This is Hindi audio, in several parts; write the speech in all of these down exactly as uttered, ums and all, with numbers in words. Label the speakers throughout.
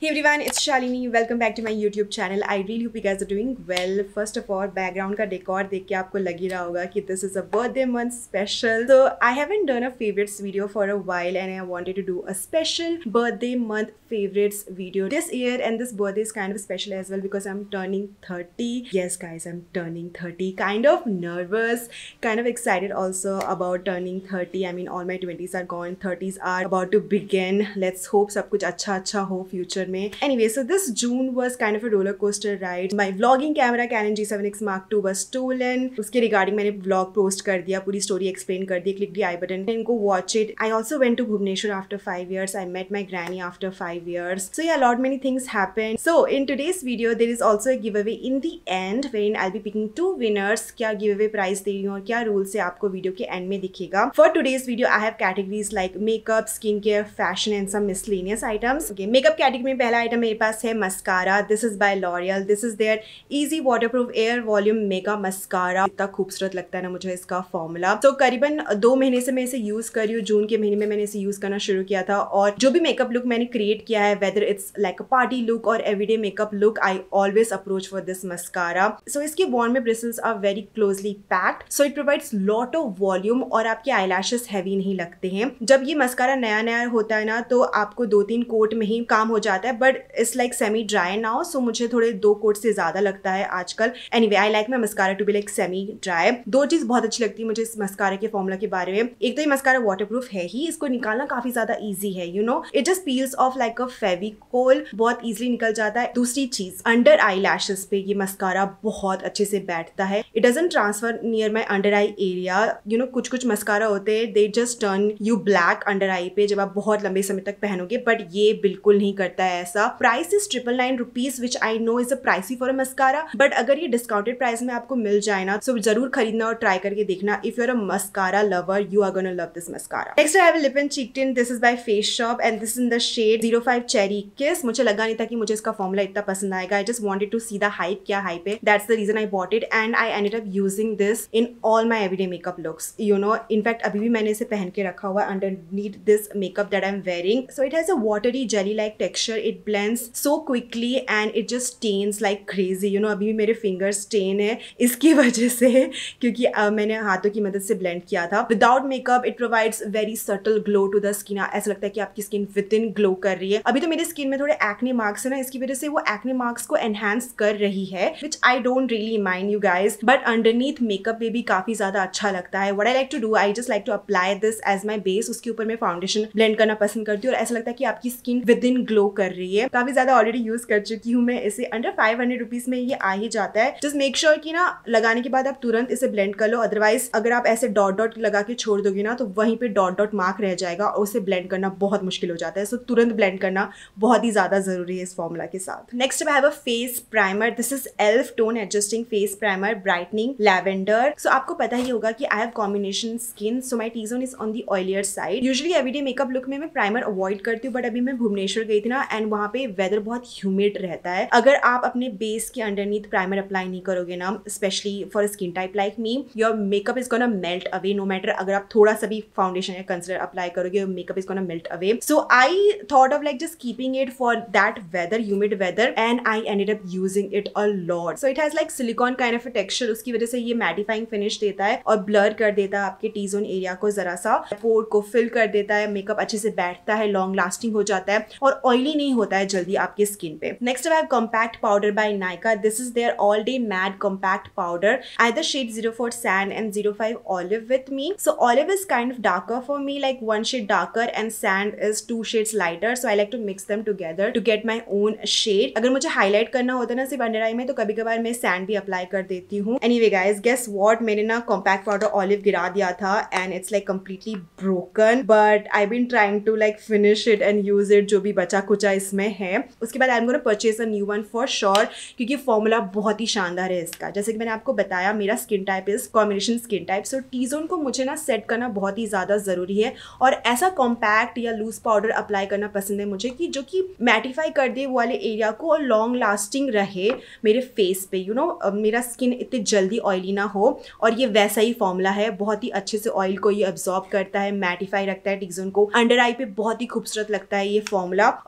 Speaker 1: Hey everyone, it's Shalini. Welcome back to my YouTube channel. I really hope you guys are doing well. First of all, background का decor देख के आपको लग ही रहा होगा कि this is a birthday month special. So I haven't done a favorites video for a while, and I wanted to do a special birthday month favorites video this year. And this birthday is kind of special as well because I'm turning thirty. Yes, guys, I'm turning thirty. Kind of nervous, kind of excited also about turning thirty. I mean, all my twenties are gone, thirties are about to begin. Let's hope सब कुछ अच्छा अच्छा हो future में. Anyway, so this June was kind of a roller coaster ride. My vlogging camera Canon G seven X Mark two was stolen. उसके regarding मैंने vlog post कर दिया, पूरी story explain कर दी. Click the I button and go watch it. I also went to Bhubaneswar after five years. I met my granny after five years. So yeah, a lot many things happened. So in today's video, there is also a giveaway in the end, wherein I'll be picking two winners. क्या giveaway prize दे रही हूँ और क्या rules है आपको video के end में दिखेगा. For today's video, I have categories like makeup, skincare, fashion and some miscellaneous items. Okay, makeup category में पहला आइटम मेरे पास है mascara. This is by L'Oreal. This is their easy waterproof air volume mega mascara. इतना खूबसूरत लगता है ना मुझे इसका फॉर्मूला. तो so, करीबन दो महीने से मैं इसे यूज कर रही हूँ. जून के महीने में मैंने इसे यूज करना शुरू किया था और जो भी मेकअप लुक मैंने क्रिएट किया है, whether it's like a party look और everyday makeup look, I always approach for this mascara. So इसकी बॉर्न में bristles are very closely packed, so it provides lot of volume और आपके आईलैशेस हैवी नहीं लगते हैं. जब ये मस्कारा नया नया होता है ना तो आपको दो तीन कोट में ही काम हो जाता है, but it's like semi dry now, so मुझे थोड़े दो कोट से ज्यादा लगता है आजकल. Anyway, I like my mascara to be like semi dry. दो चीज बहुत अच्छी लगती है मुझे इस मस्कारा के फॉर्मूला के बारे में. एक तो ये मस्कारा वाटरप्रूफ है ही, इसको निकालना काफी ज्यादा इजी है. You know, it just peels off like a Fevicol, बहुत इजीली निकल जाता है. दूसरी चीज, अंडर आई लैशेस पे ये मस्कारा बहुत अच्छे से बैठता है. It doesn't transfer near my under eye area. You know, कुछ कुछ मस्कारा होते हैं, they just turn you black under eye पे जब आप बहुत लंबे समय तक पहनोगे, बट ये बिल्कुल नहीं करता है ऐसा. Price is triple nine rupees, which I know is a pricey for a mascara, but अगर ये डिस्काउंटेड प्राइस में आपको मिल जाए ना तो जरूर खरीदना और ट्राई करके देखना. If you are a mascara lover, you are gonna love this mascara. Next I have a lip and cheek tint. This is by Face Shop and this in the shade zero five cherry kiss. मुझे लगा नहीं था कि मुझे इसका फॉर्मूला इतना पसंद आएगा. I just wanted to see the hype, क्या हाइप है. That's the reason I bought it and I ended up using this in all my everyday makeup looks. You know, in fact अभी भी मैंने इसे पहन के रखा हुआ है underneath this makeup that I am wearing. So it has a watery jelly like texture. It blends so quickly and it just stains like crazy. You know, अभी भी मेरे फिंगर्स स्टेन है इसकी वजह से, क्योंकि uh, मैंने हाथों की मदद से ब्लेंड किया था. Without makeup it provides very subtle glow to the skin. ऐसा लगता है कि आपकी स्किन विद इन ग्लो कर रही है. अभी तो मेरी स्किन में थोड़े एक्ने मार्क्स है ना, इसकी वजह से वो एक्ने मार्क्स को एनहांस कर रही है, which I don't really mind you guys, but underneath makeup में भी काफी ज्यादा अच्छा लगता है. What I like to do, I just like to apply this as my base. उसके ऊपर मैं फाउंडेशन ब्लेंड करना पसंद करती हूँ और ऐसा लगता है कि आपकी स्किन विद इन ग्लो कर रही है. काफी ज्यादा ऑलरेडी यूज कर चुकी हूँ मैं इसे. अंडर फाइव हंड्रेड रुपीज में ये आ ही जाता है. जस्ट मेक श्योर कि ना लगाने के बाद आप तुरंत इसे ब्लेंड कर लो, अदरवाइज अगर आप ऐसे डॉट डॉट लगा के छोड़ दोगे ना तो वहीं पे डॉट डॉट मार्क रह जाएगा और उसे ब्लेंड करना बहुत मुश्किल हो जाता है. सो so, तुरंत ब्लेंड करना बहुत ही ज्यादा जरूरी है इस फॉर्मूला के साथ. Next I have a face primer. This is elf tone adjusting face primer brightening lavender. So आपको पता ही होगा कि I have combination skin, so my T zone is on the oilier side. Usually everyday makeup look में मैं प्राइमर अवॉइड करती हूँ, बट अभी मैं भुवनेश्वर गई थी ना एंड वहाँ पे वेदर बहुत ह्यूमिड रहता है. अगर आप अपने बेस के अंडरनीथ प्राइमर अप्लाई नहीं करोगे ना, specially for skin type like me, your makeup is gonna melt away. No matter अगर आप थोड़ा सा भी फाउंडेशन या कंसीलर अप्लाई करोगे, your makeup is gonna melt away. So I thought of like just keeping it for that weather, humid weather, and I ended up using it a lot. So it has like silicone kind of a texture. उसकी वजह से ये मैटिफाइंग फिनिश देता है और ब्लर कर देता है आपके टी जोन एरिया को, जरा सा पोर को फिल कर देता है. मेकअप अच्छे से बैठता है, लॉन्ग लास्टिंग हो जाता है और ऑयली नहीं होता है जल्दी आपके स्किन पे. Next I have compact powder by Nykaa. This is their all day matte compact powder. I have the shade zero four sand and zero five olive with me. So olive is kind of darker for me, like one shade darker, and sand is two shades lighter. So I like to mix them together to get my own shade. अगर मुझे हाईलाइट करना होता है ना सिर्फ अंडर आई में, तो कभी कभार मैं सैंड भी अप्लाई कर देती हूँ. Anyway guys, guess what? मैंने ना कॉम्पैक्ट पाउडर ऑलिव गिरा दिया था and it's like completely broken, but I've been trying to like finish it and use it. जो भी बचा कुचा इसमें है, उसके बाद I'm gonna purchase a new one for sure, क्योंकि फॉर्मूला बहुत ही शानदार है इसका. जैसे कि मैंने आपको बताया, मेरा skin type is combination skin type, so T zone को मुझे ना सेट करना बहुत ही ज्यादा जरूरी है और ऐसा कॉम्पैक्ट या लूज पाउडर अप्लाई करना पसंद है मुझे कि जो कि मैटिफाई कर दे वो वाले एरिया को और लॉन्ग लास्टिंग रहे मेरे फेस पे. यू you नो know, मेरा स्किन इतनी जल्दी ऑयली ना हो, और ये वैसा ही फॉर्मूला है. बहुत ही अच्छे से ऑयल को ये अब्सॉर्ब करता है, मैटिफाई रखता है टी जोन को. अंडर आई पे बहुत ही खूबसूरत लगता है ये फॉर्मूला और काफी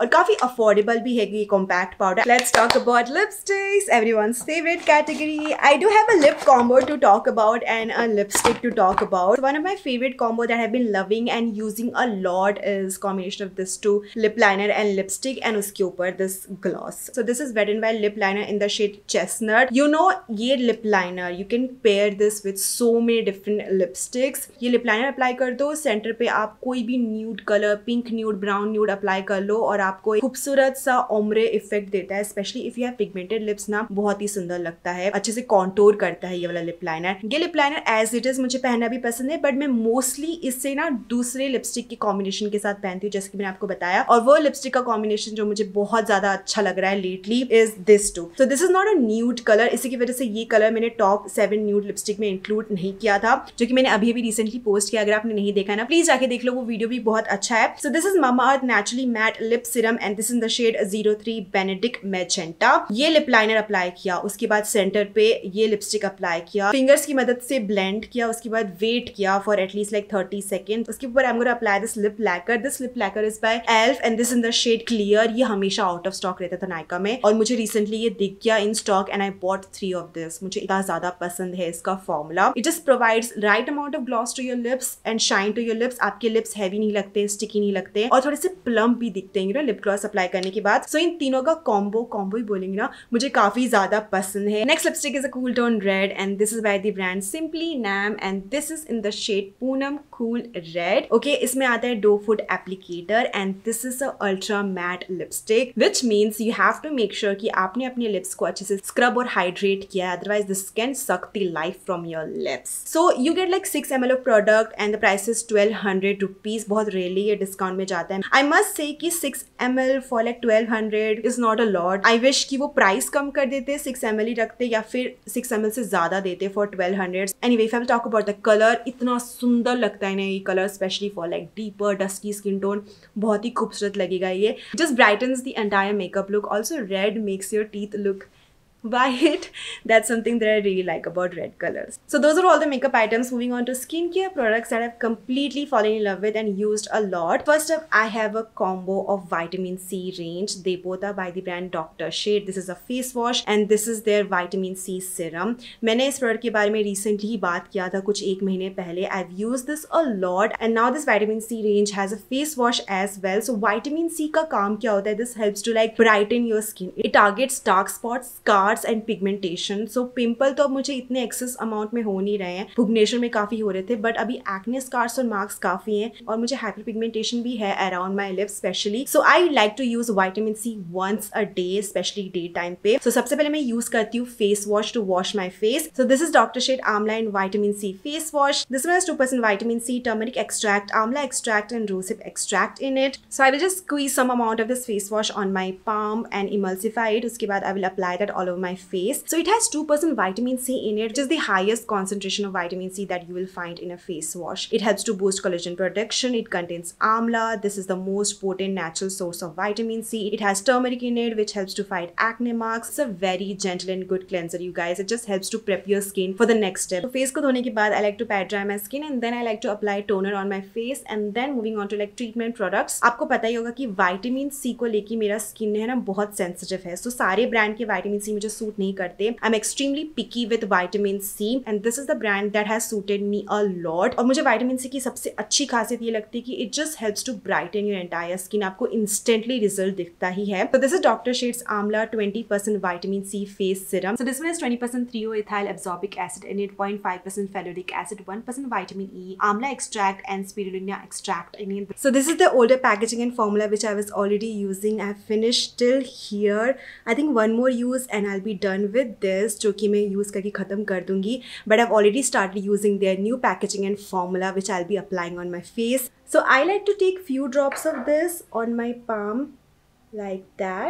Speaker 1: अफोर्डेबल भी है ये compact powder. Let's talk about lipsticks, everyone's favorite category. I do have a lip combo to talk about and a lipstick to talk about. One of my favorite combo that I've been loving and using a lot is combination of this two, lip liner and lipstick, and uske upar this gloss. So this is Wet n Wild lip liner in the shade Chestnut. You know, ये lip liner you can pair this with so many different lipsticks. ये lip liner apply कर दो, center पे आप कोई भी nude color, pink nude, brown nude apply कर लो और आपको एक खूबसूरत सा ombre effect देता है. Especially if you have pigmented lips ना, बहुत ही सुंदर लगता है, अच्छे से contour करता है ये वाला lip liner. ये lip liner as it is मुझे पहनना भी पसंद है, बट मैं मोस्टली इससे ना दूसरे लिपस्टिक के कॉम्बिनेशन के साथ पहनती हूँ, जैसे कि मैंने आपको बताया. और वो लिपस्टिक का कॉम्बिनेशन जो मुझे बहुत ज्यादा अच्छा लग रहा है lately is this too. So this is not a nude colour, इसी की वजह से ये कलर मैंने टॉप सेवन न्यूड लिपस्टिक में इंक्लूड नहीं किया था, जो कि मैंने अभी भी रिसेंटली पोस्ट किया. अगर आपने नहीं देखा ना, प्लीज जाके देख लो, वो वीडियो भी बहुत अच्छा है. So this is Mamaearth naturally matte lip serum and this in the shade zero three benedict magenta. ये लिप लाइनर अप्लाई किया, उसके बाद सेंटर पे ये लिपस्टिक अप्लाई किया, फिंगर्स की मदद से ब्लेंड किया, उसके बाद वेट किया for at least like thirty second. उसके ऊपर I am gonna apply this lip lacquer. This lip lacquer is by elf and this in the shade clear. ये हमेशा आउट ऑफ स्टॉक रहता था नायका में और मुझे रिसेंटली ये दिख गया in stock and I bought three of this. मुझे इतना ज्यादा पसंद है इसका formula. It just provides right amount of gloss to your lips and shine to your lips. आपके लिप्स हैवी नहीं लगते, स्टिकी नहीं लगते और थोड़े से प्लम्प भी दिखते हैं लिप ग्लॉस अप्लाई करने के बाद. सो so, इन तीनों का कॉम्बो कॉम्बो ही बोलेंगे ना, मुझे काफी ज्यादा पसंद है. Next lipstick is a cool tone red and this is by the brand Simply Nam and this is in the shade Poonam cool red. Okay, इसमें आता है doe foot applicator and this is a ultra matte lipstick, which means you have to make sure कि आपने अपने लिप्स को अच्छे से स्क्रब और हाइड्रेट किया है, otherwise this can suck the life from your lips. So you get like six M L of product and the price is twelve hundred rupees. बहुत रेयरली ये डिस्काउंट में जाता है. आई मस्ट से कि six M L for like twelve hundred is not a lot. I wish कि वो प्राइस कम कर देते, सिक्स एम एल ही रखते या फिर सिक्स एम एल से ज्यादा देते for twelve hundred. Anyway, if I will talk about the colour, इतना सुंदर लगता है ना ये colour, specially for like deeper dusky skin tone. बहुत ही खूबसूरत लगेगा ये. Just brightens the entire makeup look. Also red makes your teeth look white. That's something that I really like about red colors. So those are all the makeup items. Moving on to skincare products that I've completely fallen in love with and used a lot. First up, I have a combo of vitamin C range. They both are by the brand Doctor Shade. This is a face wash and this is their vitamin C serum. मैंने इस प्रोडक्ट के बारे में recently ही बात किया था कुछ एक महीने पहले. I've used this a lot and now this vitamin C range has a face wash as well. So vitamin C का काम क्या होता है? This helps to like brighten your skin. It targets dark spots, scars and pigmentation. So pimple तो अब मुझे इतने एक्सेस अमाउंट में हो नहीं रहे हैं, भुवनेश्वर में काफी हो रहे थे, बट अभी एक्ने स्कार्स और मार्क्स काफी हैं और मुझे हाइपर पिगमेंटेशन भी है around my lips specially. So I like to use vitamin C once a day, specially day time पे. सो so, सबसे पहले मैं यूज करती हूँ face wash to wash my face. So this is doctor Sheth amla and vitamin C face wash. This one has two percent vitamin C, turmeric extract, amla extract and rosehip extract in it. So I will just squeeze some amount of this face wash on my palm and emulsify it. उसके बाद I will apply that all over my face. So it has two percent vitamin C in it, which is the highest concentration of vitamin C that you will find in a face wash. It helps to boost collagen production. It contains amla. This is the most potent natural source of vitamin C. It has turmeric in it, which helps to fight acne marks. It's a very gentle and good cleanser, you guys. It just helps to prep your skin for the next step. So face को धोने के बाद I like to pat dry my skin and then I like to apply toner on my face and then moving on to like treatment products. आपको पता ही होगा कि vitamin C को लेके मेरा स्किन है ना बहुत सेंसिटिव है. So सारे ब्रांड के vitamin C मुझे सूट नहीं करते. I'm extremely picky with vitamin C and this is the brand that has suited me a lot. और मुझे vitamin C की सबसे अच्छी खासियत ये लगती है कि it just helps to brighten your entire skin. आपको instantly result दिखता ही है. So this is Doctor Shade's Amla twenty percent vitamin C face serum. So this one has twenty percent three O ethyl absorbic acid in it, zero point five percent ferulic acid, one percent vitamin E, amla extract and spirulina extract in it. So this is the older packaging and formula which I was already using. I have finished till here. I think one more use and I'll be done with this, जो कि मैं यूज करके खत्म कर दूंगी. But I've already started using their new packaging and formula which I'll be applying on my face. So I like to take few drops of this on my palm like that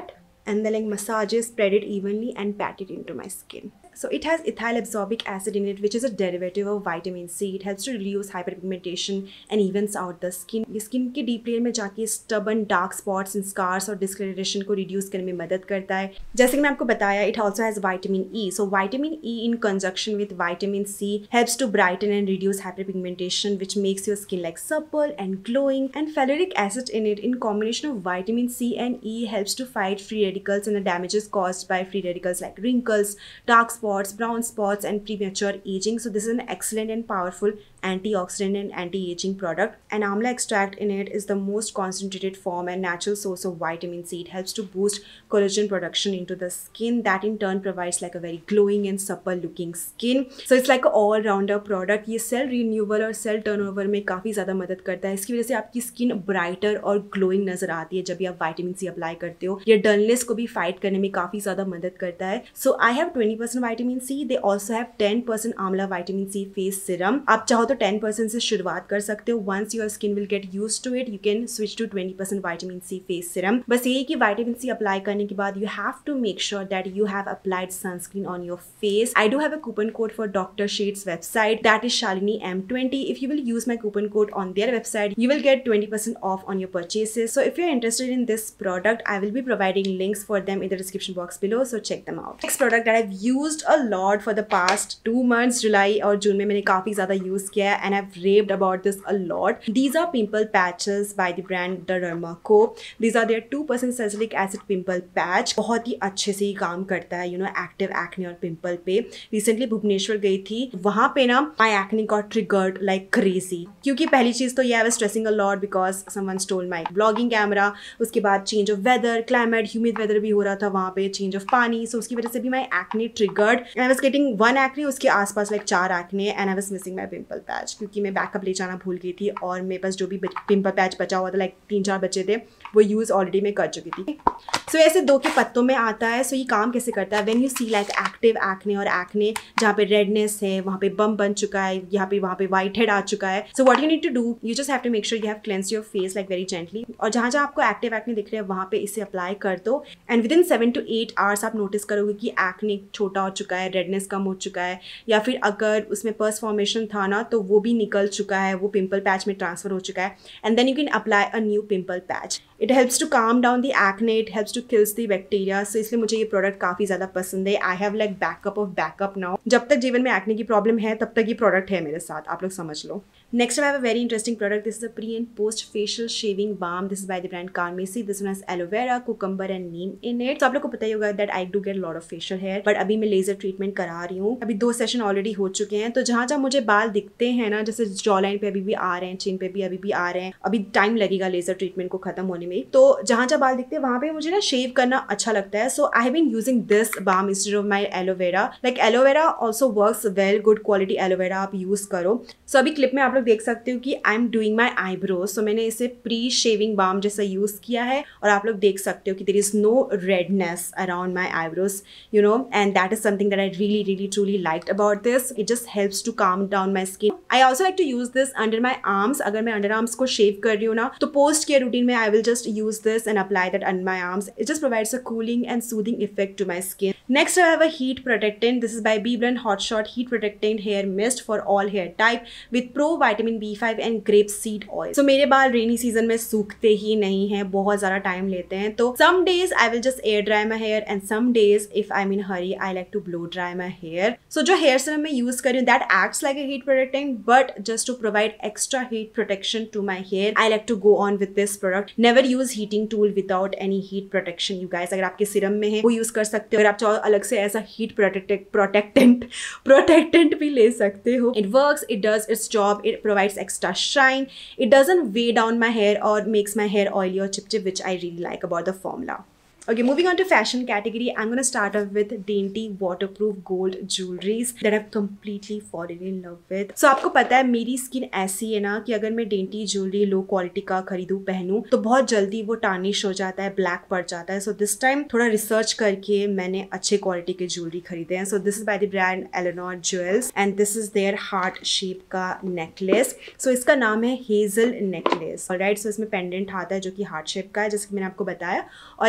Speaker 1: and then like massage it, spread it evenly and pat it into my skin. So it has ethyl absorbic acid in it, which is a derivative of vitamin C. It helps to reduce hyperpigmentation and evens out the skin. ये स्किन के डीप लेयर में जाके stubborn dark spots and scars और discoloration को reduce करने में मदद करता है. जैसे कि मैं आपको बताया, it also has vitamin E. So vitamin E in conjunction with vitamin C helps to brighten and reduce hyperpigmentation, which makes your skin like supple and glowing. And ferulic acid in it, in combination of vitamin C and E, helps to fight free radicals and the damages caused by free radicals like wrinkles, dark spots, brown spots and premature aging. So this is an excellent and powerful antioxidant and anti-aging product. And amla extract in it is the most concentrated form and natural source of vitamin C. It helps to boost collagen production into the skin, that in turn provides like a very glowing and supple looking skin. So it's like an all-rounder product. ये cell renewal और cell turnover में काफ़ी ज़्यादा मदद करता है. इसकी वजह से आपकी स्किन ब्राइटर और ग्लोइंग नजर आती है जब भी आप वाइटामिन सी अप्लाई करते हो. ये डलनेस को भी फाइट करने में काफ़ी ज़्यादा मदद करता है. So I have twenty percent vitamin C. They also have ten percent amla vitamin C face serum. आप चाहो तो टेन परसेंट से शुरुआत कर सकते हो. Once your skin will get used to it, you can switch to twenty percent vitamin C face serum. बस यही कि वाइटामिन सी अप्लाई करने के बाद you have to make sure that you have applied sunscreen on your face. I do have a coupon code for doctor Sheth's website, that is Shalini M twenty. If you will use my coupon code on their website, you will get twenty percent off on your purchases. So if you're interested in this product, I will be providing links for them in the description box below, so check them out. Next product that I've used a lot for the past two months, July और June में मैंने काफ़ी ज़्यादा use किया है, and I've raved about this a lot. These are pimple patches by the brand Dermaco. These are their two percent salicylic acid pimple patch. बहुत ही अच्छे से ही काम करता है, you know, active acne और pimple पे. Recently भुवनेश्वर गई थी, वहाँ पे ना my acne got triggered like crazy. क्योंकि पहली चीज़ तो ये I was stressing a lot because someone stole my vlogging camera. उसके बाद change of weather, climate, humid weather भी हो रहा था वहाँ पे, change of पानी, so उसकी वजह से भी my acne triggered and I was getting one acne, उसके आसपास like चार acne and I was missing my pimple patch क्योंकि मैं बैकअप ले जाना भूल गई थी और मेरे पास जो भी पिम्पल पैच बचा हुआ था like तीन चार बचे थे वो यूज़ ऑलरेडी मैं कर चुकी थी. सो so, ऐसे दो के पत्तों में आता है. सो so, ये काम कैसे करता है? When you see like active acne और एक्ने जहाँ पे रेडनेस है, वहाँ पे बम बन चुका है, यहाँ पे वहाँ पे वाइट हेड आ चुका है. So what you need to do, you just have to make sure you have cleanse your face like very gently. और जहाँ जहाँ आपको एक्टिव एक्ने दिख रहे हैं वहाँ पे इसे अप्लाई कर दो and within seven to eight hours आप नोटिस करोगे कि एक्ने छोटा हो चुका है, रेडनेस कम हो चुका है, या फिर अगर उसमें पर्स फॉर्मेशन था ना तो वो भी निकल चुका है, वो पिम्पल पैच में ट्रांसफर हो चुका है. And then you can apply a new pimple patch. It helps to calm down the acne, it helps to kills the bacteria. So इसलिए मुझे ये प्रोडक्ट काफ़ी ज़्यादा पसंद है. I have like backup of backup now. जब तक जीवन में एक्ने की प्रॉब्लम है तब तक ये प्रोडक्ट है मेरे साथ, आप लोग समझ लो. Next, I have a very interesting product. This is a pre and post facial shaving balm. This is by the brand Carmesi. This one has aloe vera, cucumber and neem in it. So आप लोग को पता ही होगा that I do get a lot of facial hair, but अभी मैं लेजर ट्रीटमेंट करा रही हूँ. अभी दो सेशन ऑलरेडी हो चुके हैं. तो जहाँ जहाँ मुझे बाल दिखते हैं ना, जैसे जॉ लाइन पे अभी भी आ रहे हैं, चिन पे भी अभी भी आ रहे हैं, अभी टाइम लगेगा लेजर ट्रीटमेंट को खत्म होने में. तो जहाँ जहाँ बाल दिखते हैं वहाँ पे मुझे ना शेव करना अच्छा लगता है. So I have been using this balm instead of my aloe vera. Like aloe vera also works well. Good quality aloe vera आप यूज करो. So अभी क्लिप में आप लोग देख सकते हो कि I am doing my eyebrows. So मैंने इसे प्री शेविंग बाम जैसा यूज़ किया है और आप लोग देख सकते हो कि there is no redness around my eyebrows, you know, and that is something that I really really truly liked about this. It just helps to calm down my skin. I also like to use this under my arms. अगर मैं अंडर आर्म्स को शेव कर रही हूँ ना तो पोस्ट केयर रूटीन में I will just use this and apply that under my arms. It just provides a cooling and soothing effect to my skin. Next, I have a heat protectant. This is by BBlunt Hot Shot Heat Protectant Hair Mist for all hair type with pro vitamin B five and grape seed oil. So मेरे बाल रेनी सीजन में सूखते ही नहीं हैं, बहुत ज़्यादा टाइम लेते हैं. तो some days I will just air dry my hair and some days if I'm in hurry I like to blow dry my hair. So जो hair serum मैं use कर रही हूँ that acts like a heat protectant, but just to provide extra heat protection to my hair I like to go on with this product. Never use heating tool without any heat protection, you guys. अगर आपके सीरम में है वो यूज़ कर सकते हो. अगर आप चाहो अलग से ऐसा हीट प्रोटेक्टेंट प्रोटेक्टेंट प्रोटेक्टेंट भी ले सकते हो. It works, it does its job, it provides extra shine, it doesn't weigh down my hair और मेक्स माई हेयर ऑयली और चिपचिप, which I really like about the formula. Okay, moving on to fashion category, I'm going to start off with dainty waterproof gold jewelries that I've completely fallen in love with. So आपको पता है मेरी स्किन ऐसी है ना कि अगर मैं dainty jewelry लो क्वालिटी का खरीदूँ पहनूँ तो बहुत जल्दी वो टार्निश हो जाता है, ब्लैक पड़ जाता है. सो दिस टाइम थोड़ा रिसर्च करके मैंने अच्छे क्वालिटी के ज्वेलरी खरीदे हैं. So this is by the brand Eleanor jewels and this is their heart shape का नेकलेस. सो इसका नाम है हेजल नेकलेस. ऑलराइट, सो इसमें पेंडेंट आता है जो कि हार्ट शेप का है जैसे कि मैंने आपको बताया, और एक चेन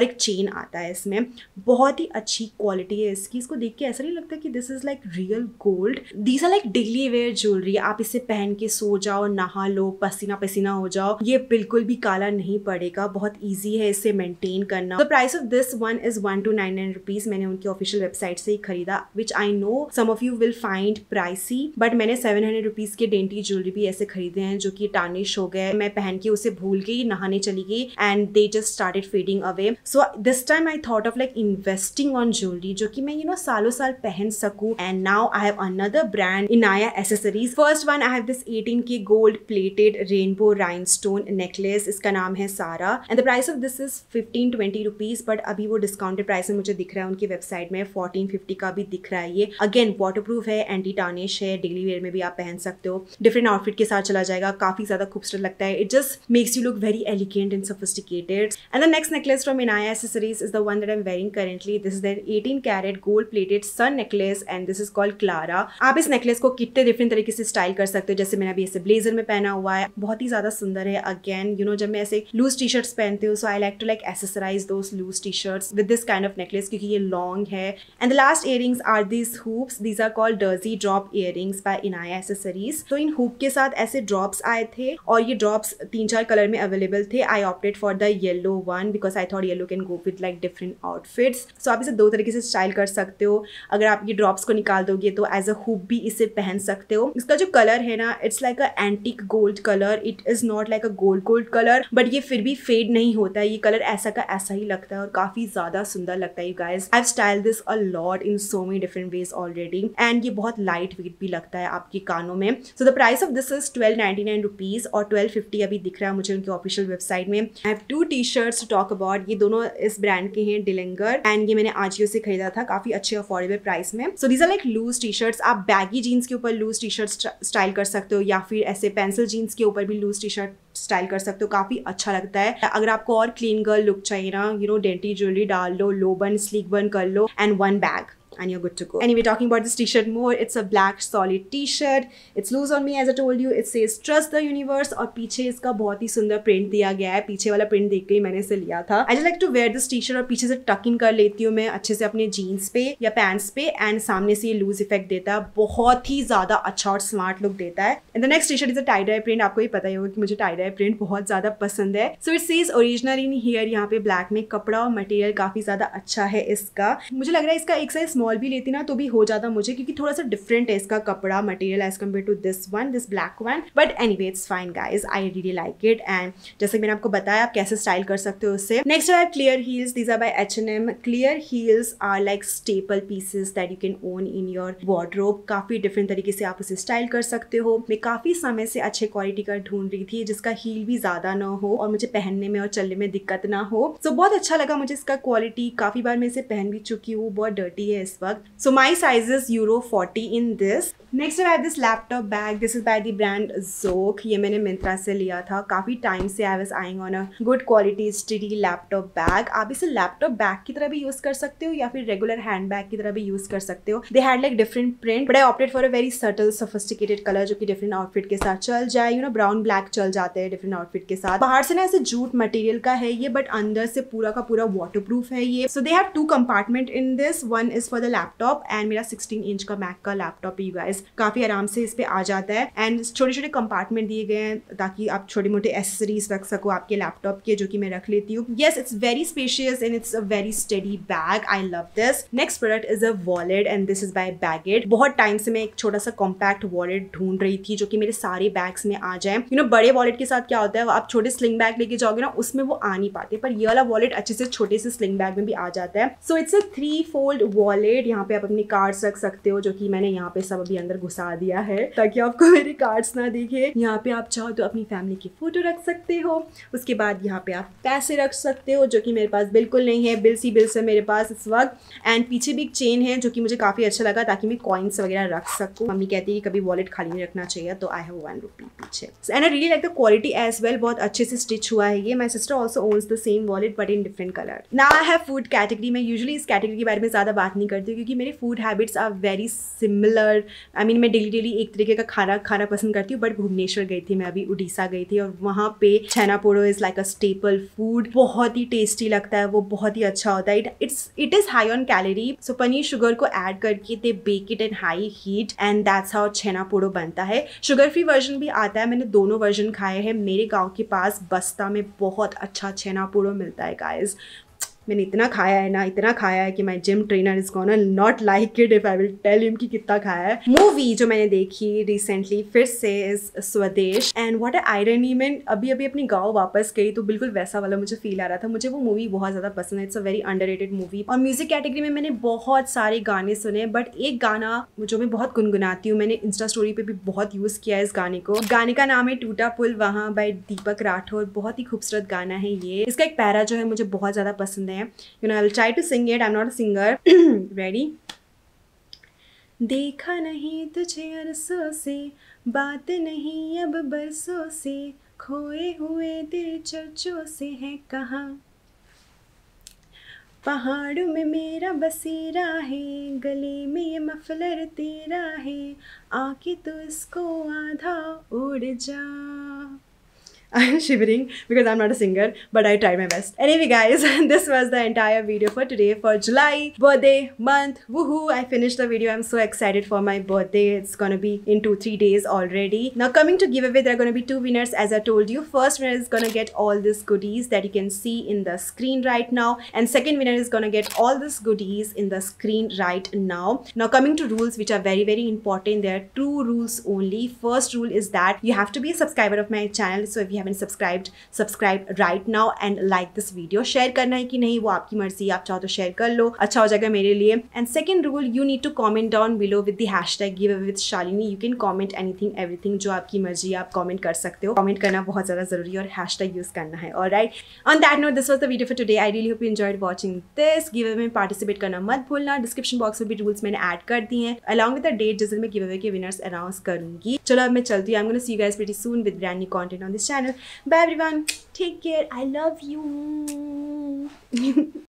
Speaker 1: चेन आता है इसमें, बहुत ही अच्छी क्वालिटी है इसकी। इसको देख के ऐसा नहीं लगता कि this is like real gold. These are like daily wear jewellery, आप इसे पहन के सो जाओ, नहा लो, पसीना पसीना हो जाओ, ये बिल्कुल भी काला नहीं पड़ेगा, बहुत ईजी है इसे मेंटेन करना। The price of this one is one two nine nine rupees. मैंने उनकी ऑफिशियल वेबसाइट से ही खरीदा, which I know some of you will find pricey, but मैंने सेवन हंड्रेड रुपीज के डेंटी ज्वेलरी भी ऐसे खरीदे हैं जो कि टार्निश हो गए, मैं पहन के उसे भूल गई, नहाने चली गई and they just started fading away. So this time I thought of like investing on jewellery जो कि मैं यू नो सालों साल पहन सकूं। And now I have another brand, Inaya accessories. First one I have this eighteen K gold plated rainbow rhinestone necklace, इसका नाम है Sara and the price of this is fifteen twenty rupees, but अभी वो डिस्काउंटेड प्राइस में मुझे दिख रहा है उनकी वेबसाइट में फोर्टीन फिफ्टी का भी दिख रहा है। ये अगेन वाटरप्रूफ है, एंटी टार्निश है, डेली वेयर में भी आप पहन सकते हो, डिफरेंट आउटफिट के साथ चला जाएगा, काफी ज्यादा खूबसूरत लगता है। It just makes you look very elegant and sophisticated. And the next necklace from Inaya accessories is the one that I am wearing currently. This is their eighteen carat gold plated sun necklace and this is called Clara. आप इस नेकलेस को कितने डिफरेंट तरीके से स्टाइल कर सकते हो, जैसे मैंने अभी ऐसे ब्लेजर में पहना हुआ है, बहुत ही ज्यादा सुंदर है। अगेन यू नो जब मैं ऐसे लूज टी शर्ट्स पहनती हूँ, so I like to like accessorise those loose T shirts with this kind of necklace क्योंकि ये लॉन्ग है। And the last earrings are these hoops, these are called डर्जी drop earrings by Inaya accessories. तो इन हुप के साथ ऐसे ड्रॉप्स आए थे और ये ड्रॉप्स तीन चार कलर में अवेलेबल थे। I opted for the yellow one because I thought yellow can go with like different outfits. So आप इसे दो तरीके से स्टाइल कर सकते हो। अगर आप ये ड्रॉप्स को निकाल दोगे तो एज अ हुप भी इसे पहन सकते हो। इसका जो कलर है ना, it's like a antique gold colour, it is not like a gold gold colour, but ये फिर भी फेड नहीं होता है, ये कलर ऐसा का ऐसा ही लगता है और काफी ज्यादा सुंदर लगता है। You guys, I have styled this a lot in so many different ways already and ये बहुत लाइट वेट भी लगता है आपके कानों में। So the price of this is twelve ninety nine rupees और ट्वेल्व फिफ्टी अभी दिख रहा है मुझे उनकी ऑफिशियल वेबसाइट में। I have two T shirts to talk about, ये दोनों इस ब्रांड के हैं, डिलिंगर, एंड ये मैंने आजियो से खरीदा था काफी अच्छे अफोर्डेबल प्राइस में। So these are like loose T shirts, आप बैगी जीन्स के ऊपर लूज टी शर्ट स्टाइल कर सकते हो या फिर ऐसे पेंसिल जीन्स के ऊपर भी लूज टी शर्ट स्टाइल कर सकते हो, काफी अच्छा लगता है। अगर आपको और क्लीन गर्ल लुक चाहिए ना, यू नो डेंटी ज्वेलरी डाल लो, लो बन स्लीक बन कर लो and one bag and you're good to go. Anyway, talking about this t-shirt more, it's a black solid t-shirt. It's loose on me as I told you. It says trust the universe और पीछे इसका बहुत ही सुंदर प्रिंट दिया गया है। पीछे वाला प्रिंट देख के ही मैंने इसे लिया था। I just like to wear this t-shirt और पीछे से टक इन कर लेती हूँ मैं अच्छे से अपने जीन्स पे या पैंट्स पे एंड सामने से ये लूज इफेक्ट देता है, बहुत ही ज्यादा अच्छा और स्मार्ट लुक देता है। And the next T shirt is a tie dye print. आपको ये पता ही होगा कि मुझे टाई डाई प्रिंट बहुत ज्यादा पसंद है। So it says original in here, यहाँ पे ब्लैक में कपड़ा और मटेरियल काफी ज्यादा अच्छा है इसका। मुझे लग रहा है इसका एक साइज स्मॉल भी लेती ना तो भी हो जाता मुझे, क्योंकि थोड़ा सा डिफरेंट है इसका कपड़ा material as compared to this one, this black one. But anyway it's fine guys, I really like it. And जैसे मैंने आपको बताया आप कैसे स्टाइल कर सकते हो उससे। नेक्स्ट है clear heels, these are by H and M. Clear heels are like staple pieces that you can own in your wardrobe. काफी डिफरेंट तरीके से आप उसे स्टाइल कर सकते हो। मैं काफी समय से अच्छे क्वालिटी का ढूंढ रही थी जिसका हील भी ज्यादा ना हो और मुझे पहनने में और चलने में दिक्कत ना हो। सो so, बहुत अच्छा लगा मुझे इसका क्वालिटी। काफी बार मैं इसे पहन भी चुकी हूँ, बहुत डर्टी है इस वक्त। So my size is euro forty in this. Next I have this laptop bag. This is by the brand Zoc. ये मैंने मिंत्रा से लिया था। काफी टाइम से I was eyeing on a good quality sturdy laptop bag. आप इसे लैपटॉप बैग की तरह भी यूज कर सकते हो या फिर रेगुलर हैंड बैग की तरह भी यूज कर सकते हो। They had like different print, but I opted for a very subtle, sophisticated color जो कि different outfit के साथ चल जाए। You know, brown black चल जाते हैं different outfit के साथ। बाहर से ना ऐसे जूट मटेरियल का है ये, बट अंदर से पूरा का पूरा waterproof है ये। So they have two compartment in this. One is for the laptop and मेरा सिक्सटीन इंच का मैक का लैपटॉप है यू गाइस, काफी आराम से इस पे आ जाता है। एंड छोटे छोटे कंपार्टमेंट दिए गए हैं ताकि आप छोटे मोटे एसेसरीज रख सको आपके लैपटॉप के, जो कि मैं रख लेती हूँ। Yes, it's very spacious and it's a very sturdy bag. I love this. Next product is a wallet and this is by Baggit. बहुत टाइम से मैं एक छोटा सा कॉम्पैक्ट वॉलेट ढूंढ रही थी जो कि मेरे सारे बैग्स में आ जाए। यू नो बड़े वॉलेट के साथ क्या होता है, आप छोटे स्लिंग बैग लेके जाओगे ना उसमें वो आ नहीं पाते, पर ये वाला वॉलेट अच्छे से छोटे से स्लिंग बैग में भी आ जाता है। So it's a three fold wallet. यहाँ पे आप अपनी कार्ड्स रख सकते हो, जो कि मैंने यहाँ पे सब अभी अंदर घुसा दिया है ताकि आपको मेरे कार्ड्स ना दिखे। यहाँ पे आप चाहो तो अपनी फैमिली की फोटो रख सकते हो। उसके बाद यहाँ पे आप पैसे रख सकते हो, जो कि मेरे पास बिल्कुल नहीं है। बिल सी बिल्स है मेरे पास इस वक्त। एंड पीछे भी एक चेन है जो कि मुझे काफी अच्छा लगा ताकि मैं कॉइन्स वगैरह रख सकूँ। मम्मी कहती है कि कभी वॉलेट खाली नहीं रखना चाहिए, तो आई हैव वन रुपी पीछे। And I really like the quality as well, बहुत अच्छे से स्टिच हुआ है ये। My sister also owns the same wallet but in different colour. Now I have food category. मैं यूजुअली इस कैटेगरी के बारे में ज्यादा बात नहीं करती हूँ क्योंकि मेरे food habits are very similar. I mean मैं डेली डेली एक तरीके का खाना खाना पसंद करती हूँ। बट भुवनेश्वर गई थी मैं, अभी उड़ीसा गई थी, और वहाँ पे chhena poda is like a staple food. बहुत ही टेस्टी लगता है वो, बहुत ही अच्छा होता है। It's it is high on calorie. So paneer sugar को ऐड करके they bake it in high heat and that's how chhena poda बनता है। शुगर फ्री वर्जन भी आता है, मैंने दोनों वर्जन खाए हैं। मेरे गाँव के पास बस्ता में बहुत अच्छा छेना पोड़ो मिलता है गाइज। मैंने इतना खाया है ना, इतना खाया है कि my gym trainer is gonna not like it if I will tell him कि कितना खाया है। मूवी जो मैंने देखी रिसेंटली फिर से इज स्वदेश, एंड व्हाट अ आयरनी। मैं अभी अभी अपनी गाँव वापस गई तो बिल्कुल वैसा वाला मुझे फील आ रहा था। मुझे वो मूवी बहुत ज़्यादा पसंद है। It's a very underrated movie. और म्यूजिक कैटेगरी में मैंने बहुत सारे गाने सुने, बट एक गाना जो मैं बहुत गुनगुनाती हूँ, मैंने इंस्टा स्टोरी पे भी बहुत यूज़ किया है इस गाने को। गाने का नाम है टूटा पुल वहाँ बाय दीपक राठौर। बहुत ही खूबसूरत गाना है ये। इसका एक पैरा जो है मुझे बहुत ज़्यादा पसंद है। You know, I'll try to sing it. I'm not a singer. Ready? देखा नहीं तुझे अरसों से, बात नहीं अब बरसों से, खोए हुए दिल चर्चों से है कहाँ। पहाड़ों में मेरा बसेरा है, गले में ये मफलर तेरा है, आके तो इसको आधा उड़ जा। I'm shivering because I'm not a singer, but I tried my best. Anyway guys, this was the entire video for today for July birthday month. Woohoo! I finished the video. I'm so excited for my birthday. It's gonna be in two three days already. Now coming to giveaway, there are gonna be two winners as I told you. First winner is gonna get all these goodies that you can see in the screen right now, and second winner is gonna get all these goodies in the screen right now. Now coming to rules, which are very very important. There are two rules only. First rule is that you have to be a subscriber of my channel. So if you haven't subscribed, subscribe right now and like this video. Share करना है कि नहीं वो आपकी मर्जी, आप चाहो तो शेयर कर लो, अच्छा हो जाएगा मेरे लिए. And second rule, you need to comment down below with the hashtag giveaway with Shalini. You can comment anything, everything, जो आपकी मर्जी आप comment कर सकते हो. Comment करना बहुत ज़्यादा ज़रूरी है और hashtag यूज़ करना है. Alright. On that note, this was the video for today. I really hope you enjoyed watching this. Giveaway में participate करना मत भूलना. Description box में भी rules मैंने add कर दिए हैं, along with the date जिस दिन मैं giveaway के winners announce करूँगी. चलो अब मैं चलती हूँ. I'm gonna see you guys pretty soon with brand new content on this channel. Bye everyone. Take care. I love you.